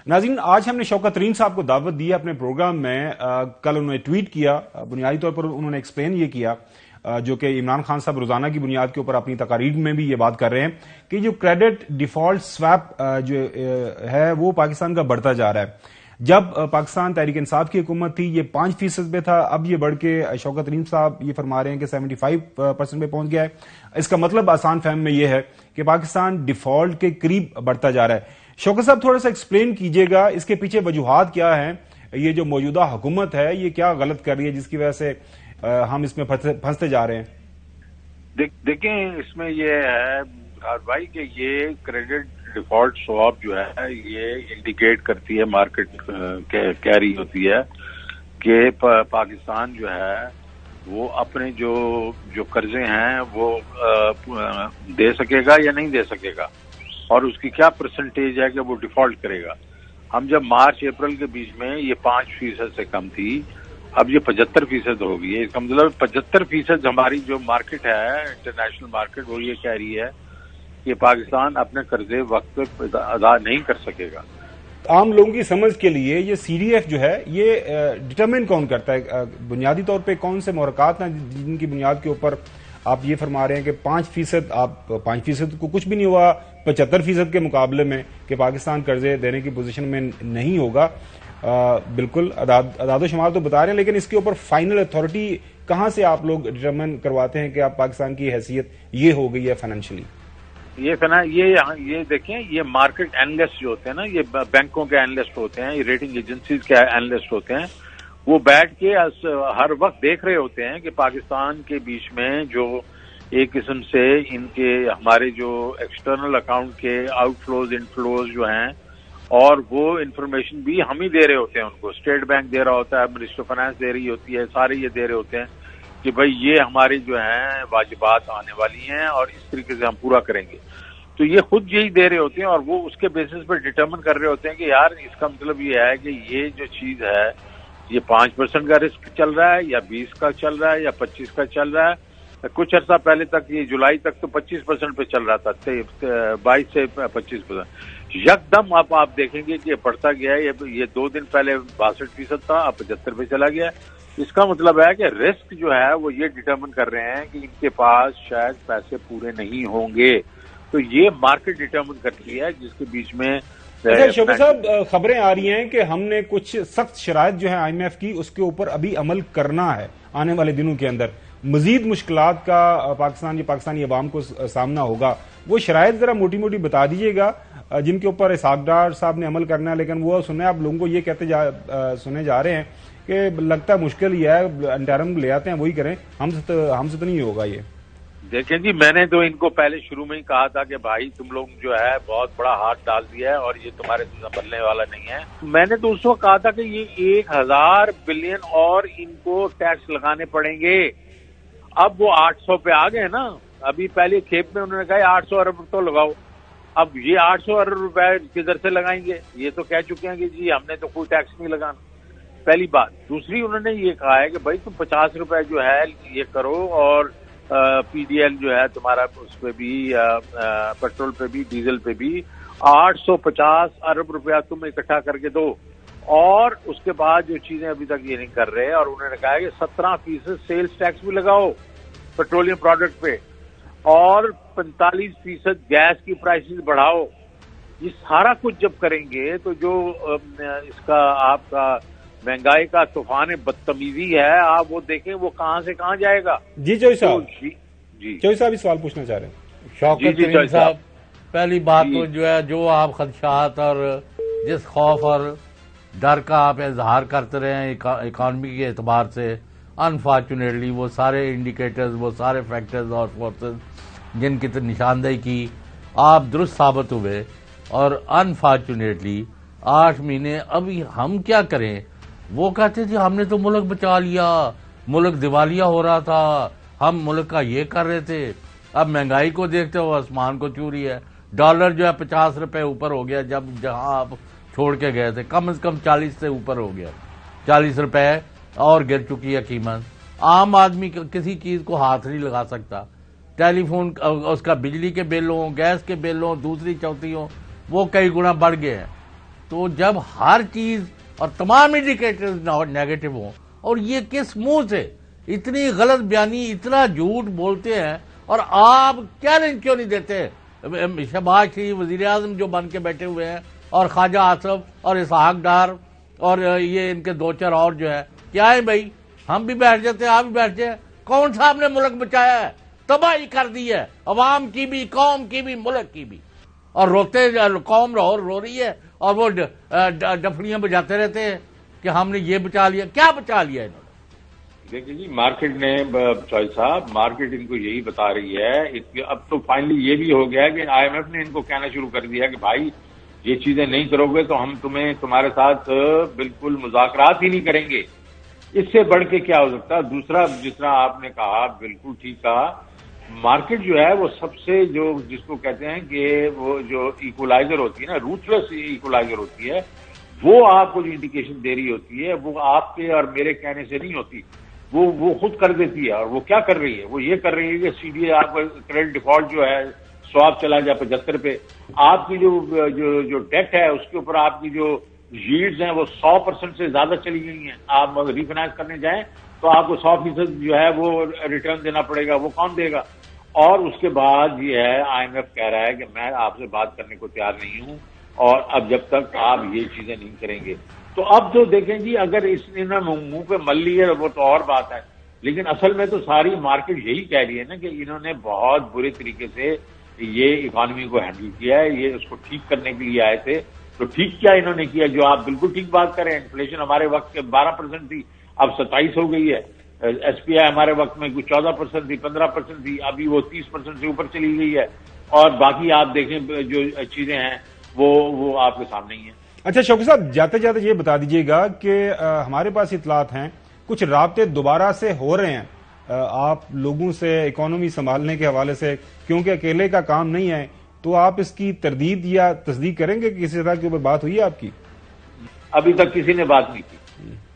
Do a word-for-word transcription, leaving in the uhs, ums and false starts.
ناظرین، آج ہم نے شوکت ترین صاحب کو دعوت دی ہے اپنے پروگرام میں. کل انہوں نے ٹویٹ کیا، بنیادی طور پر انہوں نے ایکسپلین یہ کیا جو کہ عمران خان صاحب روزانہ کی بنیاد کے اوپر اپنی تقاریر میں بھی یہ بات کر رہے ہیں کہ جو کریڈٹ ڈیفالٹ سویپ جو ہے وہ پاکستان کا بڑھتا جا رہا ہے. جب پاکستان تحریک انصاف کی حکومت تھی یہ پانچ فیصد پہ تھا، اب یہ بڑھ کے شوکت ترین صاحب یہ فرما رہے ہیں کہ سیونٹی فائیو پرسینٹ پہ پہنچ گیا ہے. اس کا مطلب آسان فہم میں یہ ہے کہ پاکستان ڈیفالٹ کے قریب بڑھتا جا رہا ہے. شوکت صاحب تھوڑا سا ایکسپلین کیجئے گا اس کے پیچھے وجوہات کیا ہیں، یہ جو موجودہ حکومت ہے یہ کیا غلط کر رہی ہے جس کی وجہ سے ہم اس میں پھنستے جا رہے ہیں؟ دیکھیں، اس میں یہ ہے بھائی کہ یہ کریڈٹ ڈیفالٹ سواپ جو ہے یہ انڈیکیٹ کرتی ہے، مارکیٹ کہہ رہی ہوتی ہے کہ پاکستان جو ہے وہ اپنے جو جو قرضے ہیں وہ دے سکے گا یا نہیں دے سکے گا، اور اس کی کیا پرسنٹیج ہے کہ وہ ڈیفالٹ کرے گا. ہم جب مارچ اپریل کے بیچ میں یہ پانچ فیصد سے کم تھی، اب یہ پچہتر فیصد ہو گئی ہے. اس کا مطلب پچہتر فیصد ہماری جو مارکیٹ ہے انٹرنیشنل مارکیٹ وہ یہ کہہ رہی ہے کہ پاکستان اپنے قرضے وقت پہ ادا نہیں کر سکے گا. عام لوگوں کی سمجھ کے لیے یہ سی ڈی ایف جو ہے یہ ڈٹرمن کون کرتا ہے؟ بنیادی طور پہ کون سے محرکات ہیں جن کی بنیاد کے اوپر آپ یہ فرما رہے ہیں کہ پانچ فیصد آپ پانچ فیصد کو کچھ بھی نہیں ہوا پچہتر فیصد کے مقابلے میں کہ پاکستان قرضے دینے کی پوزیشن میں نہیں ہوگا؟ بالکل اعداد و شمار تو بتا رہے ہیں، لیکن اس کے اوپر فائنل اتھارٹی کہاں سے آپ لوگ ڈٹرمن کرواتے ہیں کہ آپ پاکستان کی حیثیت یہ ہو گئی ہے فائنینشلی؟ یہ فنا یہ یہ دیکھیں، یہ مارکیٹ اینالسٹ جو ہوتے ہیں نا، یہ بینکوں کے اینالسٹ ہوتے ہیں، یہ ریٹنگ ایجنسیز کے اینالسٹ ہوتے ہیں، وہ بیٹھ کے ہر وقت دیکھ رہے ہوتے ہیں کہ پاکستان کے بیچ میں جو ایک قسم سے ان کے ہمارے جو ایکسٹرنل اکاؤنٹ کے آؤٹ فلوز ان فلوز جو ہیں، اور وہ انفارمیشن بھی ہم ہی دے رہے ہوتے ہیں ان کو. اسٹیٹ بینک دے رہا ہوتا ہے، منسٹر فائنانس دے رہی ہوتی ہے، سارے یہ دے رہے ہوتے ہیں کہ بھائی یہ ہماری جو ہیں واجبات آنے والی ہیں اور اس طریقے سے ہم پورا کریں گے. تو یہ خود یہی دے رہے ہوتے ہیں اور وہ اس کے بیسس پر ڈٹرمن کر رہے ہوتے ہیں کہ یار اس کا مطلب یہ ہے کہ یہ جو چیز ہے یہ پانچ پرسینٹ کا رسک چل رہا ہے یا بیس کا چل رہا ہے یا پچیس کا چل رہا ہے. کچھ عرصہ پہلے تک یہ جولائی تک تو پچیس پرسینٹ پہ چل رہا تھا، بائیس سے پچیس پرسینٹ. یکدم اب آپ دیکھیں گے کہ یہ بڑھتا گیا ہے. یہ دو دن پہلے باسٹھ فیصد تھا، اب پچہتر پہ چلا گیا. اس کا مطلب ہے کہ رسک جو ہے وہ یہ ڈٹرمن کر رہے ہیں کہ ان کے پاس شاید پیسے پورے نہیں ہوں گے. تو یہ مارکیٹ ڈٹرمن کرتی ہے جس کے بیچ میں. شوکت صاحب، خبریں آ رہی ہیں کہ ہم نے کچھ سخت شرائط جو ہے آئی ایم ایف کی اس کے اوپر ابھی عمل کرنا ہے آنے والے دنوں کے اندر. مزید مشکلات کا پاکستان یا پاکستانی عوام کو سامنا ہوگا. وہ شرائط ذرا موٹی موٹی بتا دیجیے گا جن کے اوپر اسحاق ڈار صاحب نے عمل کرنا ہے. لیکن وہ سنیں آپ لوگوں کو یہ کہتے جا سنے جا رہے ہیں کہ لگتا ہے مشکل ہی ہے، انٹرم لے آتے ہیں وہی کریں، ہم سے تو ہم سے تو نہیں ہوگا. یہ دیکھیں جی، میں نے تو ان کو پہلے شروع میں ہی کہا تھا کہ بھائی تم لوگ جو ہے بہت بڑا ہاتھ ڈال دیا ہے اور یہ تمہارے بدلنے والا نہیں ہے. میں نے تو اس وقت کہا تھا کہ یہ ایک ہزار بلین اور ان کو ٹیکس لگانے پڑیں گے. اب وہ آٹھ سو پہ آ گئے نا. ابھی پہلے کھیپ میں انہوں نے کہا آٹھ سو ارب تو لگاؤ. اب یہ آٹھ سو ارب روپے کدھر سے لگائیں گے؟ یہ تو کہہ چکے ہیں کہ جی ہم نے تو کوئی ٹیکس نہیں لگانا. پہلی بات. دوسری انہوں نے یہ کہا ہے کہ بھائی تم پچاس روپے جو ہے یہ کرو اور پی ڈی ایل جو ہے تمہارا اس پہ بھی پیٹرول پہ بھی ڈیزل پہ بھی آٹھ سو پچاس ارب روپیہ تم اکٹھا کر کے دو. اور اس کے بعد جو چیزیں ابھی تک یہ نہیں کر رہے، اور انہوں نے کہا کہ سترہ فیصد سیلز ٹیکس بھی لگاؤ پیٹرولیم پروڈکٹ پہ، اور پینتالیس فیصد گیس کی پرائسز بڑھاؤ. یہ سارا کچھ جب کریں گے تو جو اس کا آپ کا مہنگائی کا طوفان بدتمیزی ہے، آپ وہ دیکھیں وہ کہاں سے کہاں جائے گا. جی چوئی صاحب، جی چوئی صاحب سوال پوچھنا چاہ رہے ہیں. شوکت ترین صاحب، پہلی بات تو جو ہے جو آپ خدشات اور جس خوف اور ڈر کا آپ اظہار کرتے رہے ہیں اکانومی کے اعتبار سے، انفارچونیٹلی وہ سارے انڈیکیٹرز، وہ سارے فیکٹرز اور فورسز جن کی نشاندہی کی آپ درست ثابت ہوئے. اور انفارچونیٹلی آٹھ مہینے ابھی ہم کیا کریں؟ وہ کہتے تھے ہم نے تو ملک بچا لیا، ملک دیوالیہ ہو رہا تھا، ہم ملک کا یہ کر رہے تھے. اب مہنگائی کو دیکھتے ہو آسمان کو چھو رہی ہے. ڈالر جو ہے پچاس روپے اوپر ہو گیا جب جہاں آپ چھوڑ کے گئے تھے، کم از کم چالیس سے اوپر ہو گیا، چالیس روپے اور گر چکی ہے قیمت. عام آدمی کسی چیز کو ہاتھ نہیں لگا سکتا. ٹیلی فون اس کا بجلی کے بل ہوں، گیس کے بل ہوں، دوسری چوتھی ہوں، وہ کئی گنا بڑھ گئے ہیں. تو جب ہر چیز اور تمام انڈیکیٹرز نیگیٹو ہوں، اور یہ کس منہ سے اتنی غلط بیانی، اتنا جھوٹ بولتے ہیں، اور آپ چیلنج کیوں نہیں دیتے؟ شہباز شریف وزیر اعظم جو بن کے بیٹھے ہوئے ہیں، اور خواجہ آصف اور اسحاق ڈار اور یہ ان کے دو چار اور جو ہے، کیا ہے بھائی؟ ہم بھی بیٹھ جاتے ہیں، آپ بھی بیٹھ جائیں۔ کون صاحب نے ملک بچایا ہے؟ تباہی کر دی ہے، عوام کی بھی، قوم کی بھی، ملک کی بھی، اور روتے قوم رو رو رہی ہے، اور وہ ڈفڑیاں بجاتے رہتے ہیں کہ ہم نے یہ بچا لیا۔ کیا بچا لیا انہوں نے؟ دیکھیں جی، مارکیٹ نے چوہل صاحب، مارکیٹ ان کو یہی بتا رہی ہے۔ اب تو فائنلی یہ بھی ہو گیا کہ آئی ایم ایف نے ان کو کہنا شروع کر دیا کہ بھائی یہ چیزیں نہیں کرو گے تو ہم تمہیں تمہارے ساتھ بالکل مذاکرات ہی نہیں کریں گے۔ اس سے بڑھ کے کیا ہو سکتا ہے؟ دوسرا، جس طرح آپ نے کہا، بالکل ٹھیک کہا، مارکیٹ جو ہے وہ سب سے، جو جس کو کہتے ہیں کہ وہ جو ایکولائزر ہوتی ہے نا، روتلیس ایکولائزر ہوتی ہے، وہ آپ کو جو انڈیکیشن دے رہی ہوتی ہے، وہ آپ کے اور میرے کہنے سے نہیں ہوتی، وہ وہ خود کر دیتی ہے۔ اور وہ کیا کر رہی ہے؟ وہ یہ کر رہی ہے کہ سی ڈی اے آپ کا کریڈٹ ڈیفالٹ جو ہے سواب چلا جائے پچہتر پہ، آپ کی جو جو جو ڈیٹ ہے اس کے اوپر آپ کی جو ییلڈز ہیں وہ سو پرسینٹ سے زیادہ چلی گئی ہیں۔ آپ اگر ریفائنانس کرنے جائیں تو آپ کو سو فیصد جو ہے وہ ریٹرن دینا پڑے گا، وہ کون دے گا؟ اور اس کے بعد یہ ہے، آئی ایم ایف کہہ رہا ہے کہ میں آپ سے بات کرنے کو تیار نہیں ہوں، اور اب جب تک آپ یہ چیزیں نہیں کریں گے۔ تو اب تو دیکھیں جی، اگر اس نے منہ پہ مل لی ہے وہ تو اور بات ہے، لیکن اصل میں تو ساری مارکیٹ یہی کہہ رہی ہے نا کہ انہوں نے بہت برے طریقے سے یہ اکانومی کو ہینڈل کیا ہے، یہ اس کو ٹھیک کرنے کے لیے آئے تھے۔ تو ٹھیک کیا انہوں نے کیا؟ جو آپ بالکل ٹھیک بات کریں، انفلیشن ہمارے وقت کے بارہ پرسینٹ تھی، اب ستائیس ہو گئی ہے۔ ایس پی آئی ہمارے وقت میں کچھ چودہ پرسینٹ تھی، پندرہ پرسینٹ تھی، ابھی وہ تیس پرسینٹ سے اوپر چلی گئی ہے، اور باقی آپ دیکھیں جو چیزیں ہیں وہ وہ آپ کے سامنے ہی ہیں۔ اچھا شوقی صاحب، جاتے جاتے یہ بتا دیجیے گا کہ ہمارے پاس اطلاعات ہیں کچھ رابطے دوبارہ سے ہو رہے ہیں آپ لوگوں سے اکانومی سنبھالنے کے حوالے سے، کیونکہ اکیلے کا کام نہیں ہے، تو آپ اس کی تردید یا تصدیق کریں گے کہ کسی طرح کے اوپر بات ہوئی ہے آپ کی؟ ابھی تک کسی نے بات نہیں کی۔